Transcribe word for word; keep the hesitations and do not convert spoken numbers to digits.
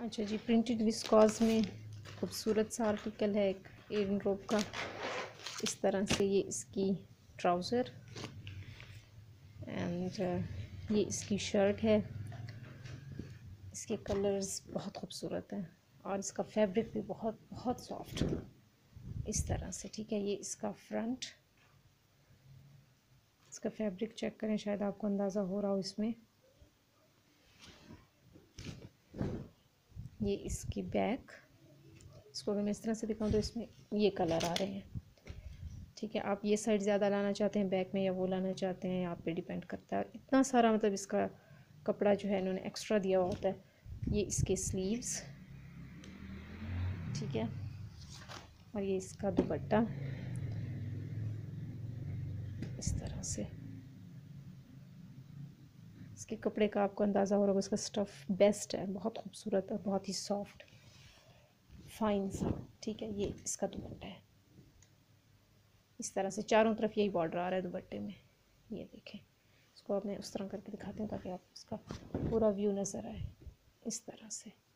अच्छा जी, प्रिंटेड विस्कॉज में खूबसूरत सा आर्टिकल है एक एरन रोब का। इस तरह से ये इसकी ट्राउज़र एंड ये इसकी शर्ट है। इसके कलर्स बहुत खूबसूरत हैं और इसका फैब्रिक भी बहुत बहुत सॉफ्ट इस तरह से। ठीक है, ये इसका फ्रंट, इसका फैब्रिक चेक करें, शायद आपको अंदाज़ा हो रहा हो इसमें। ये इसकी बैक, इसको अगर मैं इस तरह से दिखाऊं तो इसमें ये कलर आ रहे हैं। ठीक है, आप ये साइड ज़्यादा लाना चाहते हैं बैक में या वो लाना चाहते हैं, आप पे डिपेंड करता है। इतना सारा मतलब इसका कपड़ा जो है इन्होंने एक्स्ट्रा दिया होता है। ये इसके स्लीव्स, ठीक है, और ये इसका दुपट्टा इस तरह से। इसके कपड़े का आपको अंदाज़ा हो रहा होगा, इसका स्टफ़ बेस्ट है, बहुत खूबसूरत और बहुत ही सॉफ्ट फाइन सा। ठीक है, ये इसका दुपट्टा है इस तरह से, चारों तरफ यही बॉर्डर आ रहा है दुपट्टे में। ये देखें, इसको अब मैं उस तरह करके दिखाती हूँ ताकि आप इसका पूरा व्यू नज़र आए इस तरह से।